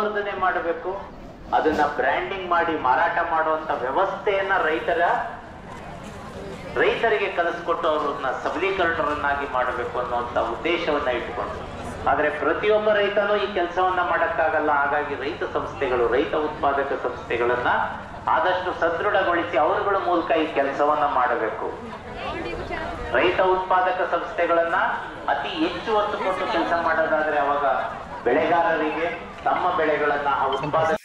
ವರ್ಧನೆ ಮಾಡಬೇಕು, ಅದನ್ನ ಬ್ರ್ಯಾಂಡಿಂಗ್ ಮಾಡಿ ಮಾರಾಟ ಮಾಡುವಂತ ವ್ಯವಸ್ಥೆಯನ್ನ ರೈತರಿಗೆ ಕಲಿಸ್ಕೊಟ್ಟು ಅವ್ರನ್ನ ಸಬಲೀಕರಣರನ್ನಾಗಿ ಮಾಡಬೇಕು ಅನ್ನುವಂಥ ಉದ್ದೇಶವನ್ನ ಇಟ್ಟುಕೊಂಡು. ಆದರೆ ಪ್ರತಿಯೊಬ್ಬ ರೈತನೂ ಈ ಕೆಲಸವನ್ನ ಮಾಡಕ್ಕಾಗಲ್ಲ. ಹಾಗಾಗಿ ರೈತ ಸಂಸ್ಥೆಗಳು, ರೈತ ಉತ್ಪಾದಕ ಸಂಸ್ಥೆಗಳನ್ನ ಆದಷ್ಟು ಸದೃಢಗೊಳಿಸಿ ಅವರುಗಳ ಮೂಲಕ ಈ ಕೆಲಸವನ್ನ ಮಾಡಬೇಕು. ರೈತ ಉತ್ಪಾದಕ ಸಂಸ್ಥೆಗಳನ್ನ ಅತಿ ಹೆಚ್ಚು ಒತ್ತು ಕೊಟ್ಟು ಕೆಲಸ ಮಾಡೋದಾದ್ರೆ ಅವಾಗ ಬೆಳೆಗಾರರಿಗೆ ತಮ್ಮ ಬೆಳೆಗಳನ್ನ ಉತ್ಪಾದಕ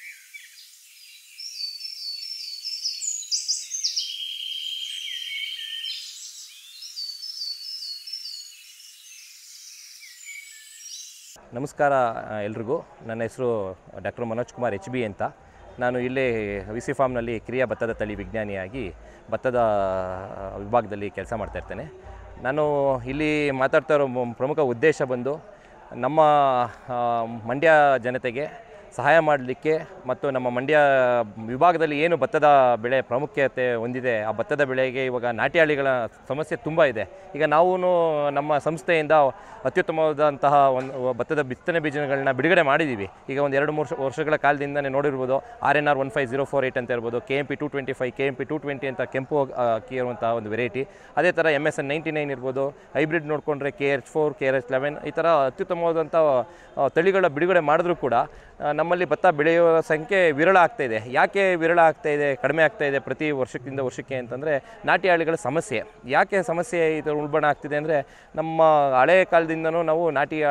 ನಮಸ್ಕಾರ ಎಲ್ರಿಗೂ. ನನ್ನ ಹೆಸರು ಡಾಕ್ಟರ್ ಮನೋಜ್ ಕುಮಾರ್ HB ಅಂತ. ನಾನು ಇಲ್ಲೇ VC ಫಾರ್ಮ್ನಲ್ಲಿ ಕಿರಿಯ ಭತ್ತದ ತಳಿ ವಿಜ್ಞಾನಿಯಾಗಿ ಭತ್ತದ ವಿಭಾಗದಲ್ಲಿ ಕೆಲಸ ಮಾಡ್ತಾಯಿರ್ತೇನೆ. ನಾನು ಇಲ್ಲಿ ಮಾತಾಡ್ತಾ ಇರೋ ಪ್ರಮುಖ ಉದ್ದೇಶ ಬಂದು ನಮ್ಮ ಮಂಡ್ಯ ಜನತೆಗೆ ಸಹಾಯ ಮಾಡಲಿಕ್ಕೆ ಮತ್ತು ನಮ್ಮ ಮಂಡ್ಯ ವಿಭಾಗದಲ್ಲಿ ಏನು ಭತ್ತದ ಬೆಳೆ ಪ್ರಾಮುಖ್ಯತೆ ಹೊಂದಿದೆ, ಆ ಭತ್ತದ ಬೆಳೆಗೆ ಇವಾಗ ನಾಟಿ ಹಳ್ಳಿಗಳ ಸಮಸ್ಯೆ ತುಂಬ ಇದೆ. ಈಗ ನಾವು ನಮ್ಮ ಸಂಸ್ಥೆಯಿಂದ ಅತ್ಯುತ್ತಮವಾದಂತಹ ಒಂದು ಭತ್ತದ ಬಿತ್ತನೆ ಬೀಜಗಳನ್ನ ಬಿಡುಗಡೆ ಮಾಡಿದ್ದೀವಿ. ಈಗ ಒಂದು 2-3 ವರ್ಷಗಳ ಕಾಲದಿಂದನೇ ನೋಡಿರ್ಬೋದು. RNR 15048 ಅಂತ ಇರ್ಬೋದು, KMP 225, KMP 220 ಅಂತ ಕೆಂಪು ಅಕ್ಕಿ ಇರುವಂಥ ಒಂದು ವೆರೈಟಿ. ಅದೇ ಥರ MSN 99 ಇರ್ಬೋದು. ಹೈಬ್ರಿಡ್ ನೋಡಿಕೊಂಡ್ರೆ KRH4, KRH11 ಈ ಥರ ಅತ್ಯುತ್ತಮವಾದಂಥ ತಳಿಗಳ ಬಿಡುಗಡೆ ಮಾಡಿದ್ರೂ ಕೂಡ ನಮ್ಮಲ್ಲಿ ಭತ್ತ ಬೆಳೆಯುವ ಸಂಖ್ಯೆ ವಿರಳ ಆಗ್ತಾಯಿದೆ. ಯಾಕೆ ವಿರಳ ಆಗ್ತಾಯಿದೆ, ಕಡಿಮೆ ಆಗ್ತಾಯಿದೆ ಪ್ರತಿ ವರ್ಷಕ್ಕಿಂತ ವರ್ಷಕ್ಕೆ ಅಂತಂದರೆ ನಾಟಿ ಹಳ್ಳಿಗಳ ಸಮಸ್ಯೆ. ಯಾಕೆ ಸಮಸ್ಯೆ ಇದು ಉಲ್ಬಣ ಆಗ್ತಿದೆ ಅಂದರೆ, ನಮ್ಮ ಹಳೆಯ ಕಾಲದಿಂದನೂ ನಾವು ನಾಟಿ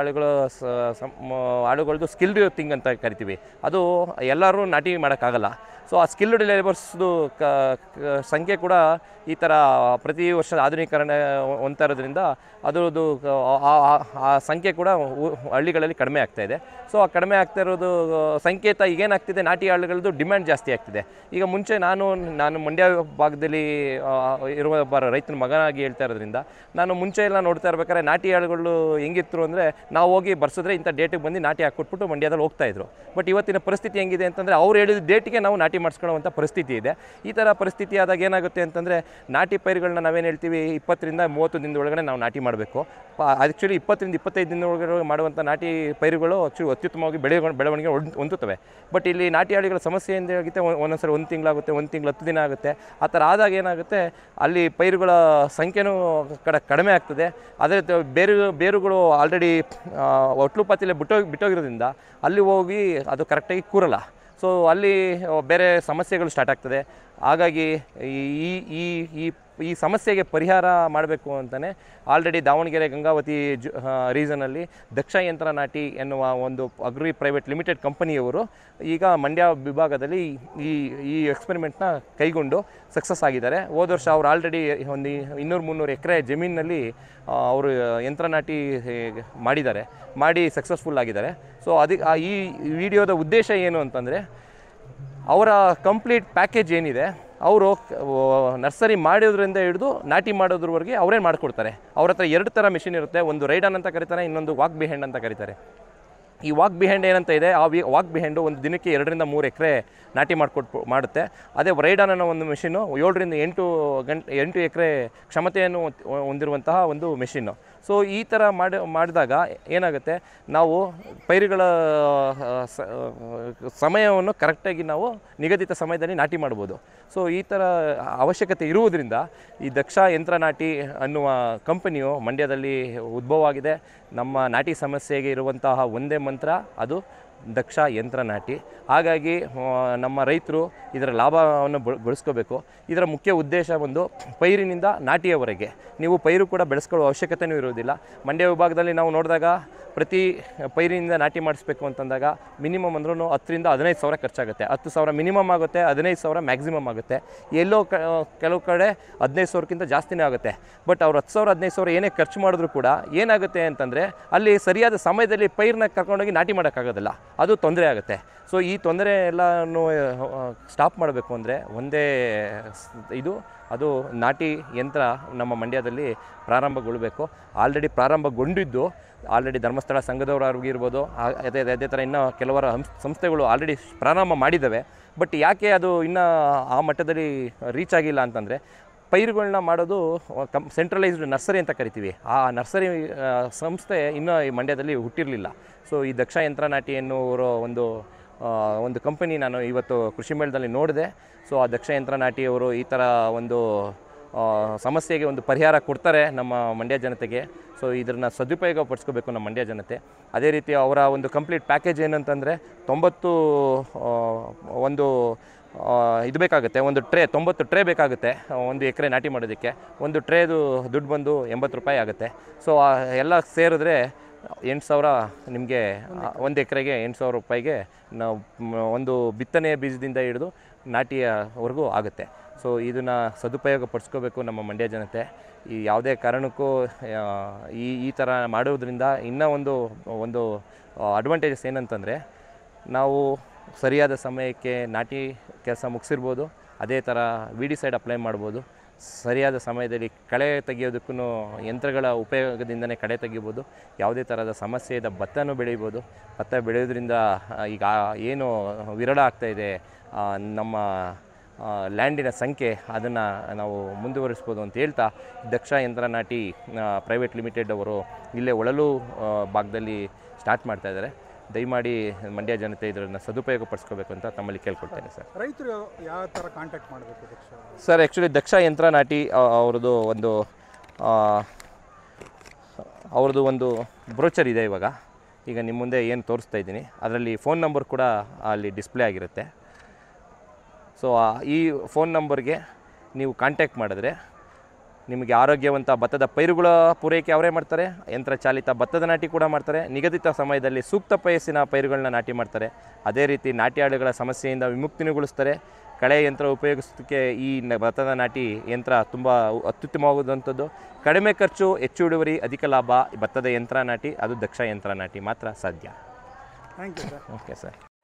ಆಳುಗಳದ್ದು ಸ್ಕಿಲ್ಡ್ ಥಿಂಗ್ ಅಂತ ಕರಿತೀವಿ. ಅದು ಎಲ್ಲರೂ ನಾಟಿ ಮಾಡೋಕ್ಕಾಗಲ್ಲ. ಸೊ ಆ ಸ್ಕಿಲ್ಡ್ ಲೇಬರ್ಸ್ದು ಸಂಖ್ಯೆ ಕೂಡ ಈ ಥರ ಪ್ರತಿ ವರ್ಷ ಆಧುನೀಕರಣ ಹೊಂದ್ತಾ ಇರೋದ್ರಿಂದ ಅದರದ್ದು ಆ ಸಂಖ್ಯೆ ಕೂಡ ಹಳ್ಳಿಗಳಲ್ಲಿ ಕಡಿಮೆ ಆಗ್ತಾಯಿದೆ. ಸೊ ಆ ಕಡಿಮೆ ಆಗ್ತಾ ಇರೋದು ಸಂಕೇತ ಈಗೇನಾಗ್ತಿದೆ, ನಾಟಿ ಹಳ್ಳಿಗಳದ್ದು ಡಿಮ್ಯಾಂಡ್ ಜಾಸ್ತಿ ಆಗ್ತಿದೆ. ಈಗ ಮುಂಚೆ ನಾನು ಮಂಡ್ಯ ಭಾಗದಲ್ಲಿ ಇರುವ ರೈತನ ಮಗನಾಗಿ ಹೇಳ್ತಾ ಇರೋದ್ರಿಂದ ನಾನು ಮುಂಚೆ ಎಲ್ಲ ನೋಡ್ತಾ ಇರ್ಬೇಕಾದ್ರೆ ನಾಟಿ ಹಳ್ಳಿಗಳು ಹೆಂಗಿತ್ತು ಅಂದರೆ, ನಾವು ಹೋಗಿ ಬರ್ಸಿದ್ರೆ ಇಂಥ ಡೇಟಿಗೆ ಬಂದು ನಾಟಿ ಹಾಕ್ಕೊಟ್ಬಿಟ್ಟು ಮಂಡ್ಯದಲ್ಲಿ ಹೋಗ್ತಾಯಿದ್ರು. ಬಟ್ ಇವತ್ತಿನ ಪರಿಸ್ಥಿತಿ ಹೆಂಗಿದೆ ಅಂತಂದರೆ, ಅವ್ರು ಹೇಳಿದ ಡೇಟಿಗೆ ನಾವು ನಾಟಿ ಮಾಡಿಸ್ಕೊಳ್ಳುವಂಥ ಪರಿಸ್ಥಿತಿ ಇದೆ. ಈ ಥರ ಪರಿಸ್ಥಿತಿ ಆದಾಗ ಏನಾಗುತ್ತೆ ಅಂತಂದರೆ, ನಾಟಿ ಪೈರುಗಳನ್ನ ನಾವೇನು ಹೇಳ್ತೀವಿ 20ರಿಂದ 30 ದಿನದ ಒಳಗಡೆ ನಾವು ನಾಟಿ ಮಾಡಬೇಕು. ಆ್ಯಕ್ಚುಲಿ 20ರಿಂದ 25 ದಿನದ ಒಳಗಡೆ ಮಾಡುವಂಥ ನಾಟಿ ಪೈರುಗಳು ಅತ್ಯುತ್ತಮವಾಗಿ ಬೆಳವಣಿಗೆ ಹೊಂದುತ್ತವೆ. ಬಟ್ ಇಲ್ಲಿ ನಾಟಿ ಹಳ್ಳಿಗಳ ಸಮಸ್ಯೆ ಏನಾಗುತ್ತೆ, ಒಂದೊಂದ್ಸರಿ 1 ತಿಂಗಳಾಗುತ್ತೆ, 1 ತಿಂಗಳು 10 ದಿನ ಆಗುತ್ತೆ. ಆ ಥರ ಆದಾಗ ಏನಾಗುತ್ತೆ, ಅಲ್ಲಿ ಪೈರುಗಳ ಸಂಖ್ಯೆನೂ ಕಡಿಮೆ ಆಗ್ತದೆ. ಅದೇ ಬೇರುಗಳು ಆಲ್ರೆಡಿ ಒಟ್ಲುಪಾತಿಲೆ ಬಿಟ್ಟೋಗಿರೋದ್ರಿಂದ ಅಲ್ಲಿ ಹೋಗಿ ಅದು ಕರೆಕ್ಟಾಗಿ ಕೂರಲ್ಲ. ಸೊ ಅಲ್ಲಿ ಬೇರೆ ಸಮಸ್ಯೆಗಳು ಸ್ಟಾರ್ಟ್ ಆಗ್ತದೆ. ಹಾಗಾಗಿ ಈ ಸಮಸ್ಯೆಗೆ ಪರಿಹಾರ ಮಾಡಬೇಕು ಅಂತಲೇ ಆಲ್ರೆಡಿ ದಾವಣಗೆರೆ ಗಂಗಾವತಿ ರೀಸನಲ್ಲಿ ದಕ್ಷ ಯಂತ್ರ ನಾಟಿ ಎನ್ನುವ ಒಂದು ಅಗ್ರಿ ಪ್ರೈವೇಟ್ ಲಿಮಿಟೆಡ್ ಕಂಪನಿಯವರು ಈಗ ಮಂಡ್ಯ ವಿಭಾಗದಲ್ಲಿ ಈ ಎಕ್ಸ್ಪೆರಿಮೆಂಟ್ನ ಕೈಗೊಂಡು ಸಕ್ಸಸ್ ಆಗಿದ್ದಾರೆ. ಹೋದ ವರ್ಷ ಅವರು ಆಲ್ರೆಡಿ ಒಂದು 200-300 ಎಕರೆ ಜಮೀನಿನಲ್ಲಿ ಅವರು ಯಂತ್ರ ನಾಟಿ ಮಾಡಿ ಸಕ್ಸಸ್ಫುಲ್ ಆಗಿದ್ದಾರೆ. ಸೊ ಈ ವಿಡಿಯೋದ ಉದ್ದೇಶ ಏನು ಅಂತಂದರೆ, ಅವರ ಕಂಪ್ಲೀಟ್ ಪ್ಯಾಕೇಜ್ ಏನಿದೆ, ಅವರು ನರ್ಸರಿ ಮಾಡೋದ್ರಿಂದ ಹಿಡಿದು ನಾಟಿ ಮಾಡೋದ್ರವರೆಗೆ ಅವರೇ ಮಾಡಿಕೊಡ್ತಾರೆ. ಅವ್ರ ಹತ್ರ 2 ಥರ ಮಿಷಿನ್ ಇರುತ್ತೆ. ಒಂದು ರೈಡನ್ ಅಂತ ಕರೀತಾರೆ, ಇನ್ನೊಂದು ವಾಕ್ ಬಿಹೈಂಡ್ ಅಂತ ಕರೀತಾರೆ. ಈ ವಾಕ್ ಬಿಹೈಂಡ್ ಏನಂತ ಇದೆ, ಆ ವಾಕ್ ಬಿಹೈಂಡು ಒಂದು ದಿನಕ್ಕೆ 2ರಿಂದ 3 ಎಕರೆ ನಾಟಿ ಮಾಡುತ್ತೆ. ಅದೇ ರೈಡನ್ ಅನ್ನೋ ಒಂದು ಮಿಷಿನ್ನು 7ರಿಂದ 8 ಎಕರೆ ಕ್ಷಮತೆಯನ್ನು ಹೊಂದಿರುವಂತಹ ಒಂದು ಮಿಷಿನ್ನು. ಸೊ ಈ ಥರ ಮಾಡಿದಾಗ ಏನಾಗುತ್ತೆ, ನಾವು ಪೈರುಗಳ ಸಮಯವನ್ನು ಕರೆಕ್ಟಾಗಿ ನಾವು ನಿಗದಿತ ಸಮಯದಲ್ಲಿ ನಾಟಿ ಮಾಡ್ಬೋದು. ಸೊ ಈ ಥರ ಅವಶ್ಯಕತೆ ಇರುವುದರಿಂದ ಈ ದಕ್ಷ ಯಂತ್ರ ನಾಟಿ ಅನ್ನುವ ಕಂಪನಿಯು ಮಂಡ್ಯದಲ್ಲಿ ಉದ್ಭವ ಆಗಿದೆ. ನಮ್ಮ ನಾಟಿ ಸಮಸ್ಯೆಗೆ ಇರುವಂತಹ ಒಂದೇ ಮಂತ್ರ, ಅದು ದಕ್ಷ ಯಂತ್ರ ನಾಟಿ. ಹಾಗಾಗಿ ನಮ್ಮ ರೈತರು ಇದರ ಲಾಭವನ್ನು ಗಳಿಸ್ಕೋಬೇಕು. ಇದರ ಮುಖ್ಯ ಉದ್ದೇಶ ಒಂದು ಪೈರಿನಿಂದ ನಾಟಿಯವರೆಗೆ ನೀವು ಪೈರು ಕೂಡ ಬೆಳೆಸ್ಕೊಳ್ಳೋ ಅವಶ್ಯಕತೆಯೂ ಇರೋದಿಲ್ಲ. ಮಂಡ್ಯ ವಿಭಾಗದಲ್ಲಿ ನಾವು ನೋಡಿದಾಗ ಪ್ರತಿ ಪೈರಿನಿಂದ ನಾಟಿ ಮಾಡಿಸ್ಬೇಕು ಅಂತಂದಾಗ ಮಿನಿಮಮ್ ಅಂದ್ರೂ 10ರಿಂದ 15 ಸಾವಿರ ಖರ್ಚಾಗುತ್ತೆ. 10 ಸಾವಿರ ಮಿನಿಮಮ್ ಆಗುತ್ತೆ, 15 ಸಾವಿರ ಮ್ಯಾಕ್ಸಿಮಮ್ ಆಗುತ್ತೆ. ಎಲ್ಲೋ ಕೆಲವು ಕಡೆ 15 ಸಾವಿರಕ್ಕಿಂತ ಜಾಸ್ತಿನೇ ಆಗುತ್ತೆ. ಬಟ್ ಅವ್ರು 10 ಸಾವಿರ 15 ಸಾವಿರ ಏನೇ ಖರ್ಚು ಮಾಡಿದ್ರು ಕೂಡ ಏನಾಗುತ್ತೆ ಅಂತಂದರೆ, ಅಲ್ಲಿ ಸರಿಯಾದ ಸಮಯದಲ್ಲಿ ಪೈರನ್ನ ಕರ್ಕೊಂಡೋಗಿ ನಾಟಿ ಮಾಡೋಕ್ಕಾಗೋದಿಲ್ಲ, ಅದು ತೊಂದರೆ ಆಗುತ್ತೆ. ಸೊ ಈ ತೊಂದರೆ ಎಲ್ಲನೂ ಸ್ಟಾಪ್ ಮಾಡಬೇಕು ಅಂದರೆ ಒಂದೇ ಅದು ನಾಟಿ ಯಂತ್ರ ನಮ್ಮ ಮಂಡ್ಯದಲ್ಲಿ ಪ್ರಾರಂಭಗೊಳ್ಳಬೇಕು. ಆಲ್ರೆಡಿ ಪ್ರಾರಂಭಗೊಂಡಿದ್ದು ಧರ್ಮಸ್ಥಳ ಸಂಘದವರಾಗಿರ್ಬೋದು, ಅದೇ ಥರ ಇನ್ನೂ ಕೆಲವರ ಸಂಸ್ಥೆಗಳು ಆಲ್ರೆಡಿ ಪ್ರಾರಂಭ ಮಾಡಿದ್ದಾವೆ. ಬಟ್ ಯಾಕೆ ಅದು ಇನ್ನೂ ಆ ಮಟ್ಟದಲ್ಲಿ ರೀಚ್ ಆಗಿಲ್ಲ ಅಂತಂದರೆ, ಪೈರುಗಳನ್ನ ಮಾಡೋದು ಸೆಂಟ್ರಲೈಸ್ಡ್ ನರ್ಸರಿ ಅಂತ ಕರಿತೀವಿ. ಆ ನರ್ಸರಿ ಸಂಸ್ಥೆ ಇನ್ನೂ ಈ ಮಂಡ್ಯದಲ್ಲಿ ಹುಟ್ಟಿರಲಿಲ್ಲ. ಸೊ ಈ ದಕ್ಷ ಯಂತ್ರ ನಾಟಿ ಎನ್ನುವ ಒಂದು ಒಂದು ಕಂಪನಿ ನಾನು ಇವತ್ತು ಕೃಷಿ ಮೇಳದಲ್ಲಿ ನೋಡಿದೆ. ಸೊ ಆ ದಕ್ಷ ಯಂತ್ರ ನಾಟಿಯವರು ಈ ಥರ ಒಂದು ಸಮಸ್ಯೆಗೆ ಒಂದು ಪರಿಹಾರ ಕೊಡ್ತಾರೆ ನಮ್ಮ ಮಂಡ್ಯ ಜನತೆಗೆ. ಸೊ ಇದನ್ನು ಸದುಪಯೋಗ ಪಡಿಸ್ಕೋಬೇಕು ನಮ್ಮ ಮಂಡ್ಯ ಜನತೆ. ಅದೇ ರೀತಿ ಅವರ ಒಂದು ಕಂಪ್ಲೀಟ್ ಪ್ಯಾಕೇಜ್ ಏನಂತಂದರೆ 90 ಒಂದು ಇದು ಬೇಕಾಗುತ್ತೆ, ಒಂದು 90 ಟ್ರೇ ಬೇಕಾಗುತ್ತೆ ಒಂದು ಎಕರೆ ನಾಟಿ ಮಾಡೋದಕ್ಕೆ. ಒಂದು ಟ್ರೇದು ದುಡ್ಡು ಬಂದು 80 ರೂಪಾಯಿ ಆಗುತ್ತೆ. ಸೊ ಎಲ್ಲ ಸೇರಿದ್ರೆ 8,000 ನಿಮಗೆ ಒಂದು ಎಕರೆಗೆ 8,000 ರೂಪಾಯಿಗೆ ನಾವು ಒಂದು ಬಿತ್ತನೆ ಬೀಜದಿಂದ ಹಿಡಿದು ನಾಟಿಯವರೆಗೂ ಆಗುತ್ತೆ. ಸೊ ಇದನ್ನು ಸದುಪಯೋಗ ಪಡಿಸ್ಕೋಬೇಕು ನಮ್ಮ ಮಂಡ್ಯ ಜನತೆ. ಈ ಯಾವುದೇ ಕಾರಣಕ್ಕೂ ಈ ಥರ ಮಾಡೋದ್ರಿಂದ ಇನ್ನೂ ಒಂದು ಅಡ್ವಾಂಟೇಜಸ್ ಏನಂತಂದರೆ, ನಾವು ಸರಿಯಾದ ಸಮಯಕ್ಕೆ ನಾಟಿ ಕೆಲಸ ಮುಗಿಸಿರ್ಬೋದು. ಅದೇ ಥರ ವಿಡಿಸೈಡ್ ಅಪ್ಲೈ ಮಾಡ್ಬೋದು. ಸರಿಯಾದ ಸಮಯದಲ್ಲಿ ಕಳೆ ತೆಗೆಯೋದಕ್ಕೂ ಯಂತ್ರಗಳ ಉಪಯೋಗದಿಂದನೇ ಕಳೆ ತೆಗಿಬೋದು. ಯಾವುದೇ ಥರದ ಸಮಸ್ಯೆಯಿಂದ ಭತ್ತನೂ ಬೆಳೀಬೋದು. ಭತ್ತ ಬೆಳೆಯೋದ್ರಿಂದ ಈಗ ಏನು ವಿರಳ ಆಗ್ತಾಯಿದೆ ನಮ್ಮ ಲ್ಯಾಂಡಿನ ಸಂಖ್ಯೆ, ಅದನ್ನು ನಾವು ಮುಂದುವರಿಸ್ಬೋದು ಅಂತ ಹೇಳ್ತಾ, ದಕ್ಷ ಯಂತ್ರ ನಾಟಿ ಪ್ರೈವೇಟ್ ಲಿಮಿಟೆಡ್ ಅವರು ಇಲ್ಲೇ ಒಳಲು ಭಾಗದಲ್ಲಿ ಸ್ಟಾರ್ಟ್ ಮಾಡ್ತಾಯಿದ್ದಾರೆ. ದಯಮಾಡಿ ಮಂಡ್ಯ ಜನತೆ ಇದನ್ನು ಸದುಪಯೋಗ ಪಡಿಸ್ಕೋಬೇಕು ಅಂತ ತಮ್ಮಲ್ಲಿ ಕೇಳ್ಕೊಳ್ತೇನೆ ಸರ್. ರೈತರು ಯಾವ ಥರ ಕಾಂಟ್ಯಾಕ್ಟ್ ಮಾಡಬೇಕು ದಕ್ಷ ಸರ್? ಆ್ಯಕ್ಚುಲಿ ದಕ್ಷ ಯಂತ್ರ ನಾಟಿ ಅವ್ರದ್ದು ಒಂದು ಬ್ರೋಚರ್ ಇದೆ ಈಗ ನಿಮ್ಮ ಮುಂದೆ ಏನು ತೋರಿಸ್ತಾ ಇದ್ದೀನಿ. ಅದರಲ್ಲಿ ಫೋನ್ ನಂಬರ್ ಕೂಡ ಅಲ್ಲಿ ಡಿಸ್ಪ್ಲೇ ಆಗಿರುತ್ತೆ. ಸೊ ಈ ಫೋನ್ ನಂಬರ್ಗೆ ನೀವು ಕಾಂಟ್ಯಾಕ್ಟ್ ಮಾಡಿದ್ರೆ ನಿಮಗೆ ಆರೋಗ್ಯವಂತ ಭತ್ತದ ಪೈರುಗಳ ಪೂರೈಕೆ ಅವರೇ ಮಾಡ್ತಾರೆ. ಯಂತ್ರ ಚಾಲಿತ ಭತ್ತದ ನಾಟಿ ಕೂಡ ಮಾಡ್ತಾರೆ. ನಿಗದಿತ ಸಮಯದಲ್ಲಿ ಸೂಕ್ತ ವಯಸ್ಸಿನ ಪೈರುಗಳನ್ನ ನಾಟಿ ಮಾಡ್ತಾರೆ. ಅದೇ ರೀತಿ ನಾಟಿ ಆಳುಗಳ ಸಮಸ್ಯೆಯಿಂದ ವಿಮುಕ್ತಿಗೊಳಿಸ್ತಾರೆ. ಕಳೆ ಯಂತ್ರ ಉಪಯೋಗಿಸೋದಕ್ಕೆ ಈ ಭತ್ತದ ನಾಟಿ ಯಂತ್ರ ತುಂಬ ಅತ್ಯುತ್ತಮವಾದಂಥದ್ದು. ಕಡಿಮೆ ಖರ್ಚು, ಹೆಚ್ಚು ಇಳುವರಿ, ಅಧಿಕ ಲಾಭ ಭತ್ತದ ಯಂತ್ರ ನಾಟಿ, ಅದು ದಕ್ಷ ಯಂತ್ರ ನಾಟಿ ಮಾತ್ರ ಸಾಧ್ಯ. Thank you sir. Okay sir.